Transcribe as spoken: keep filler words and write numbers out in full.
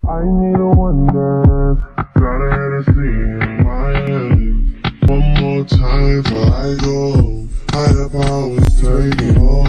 I need a one dance, got a Hennessy in my hand. One more time before I go, higher powers taking hold.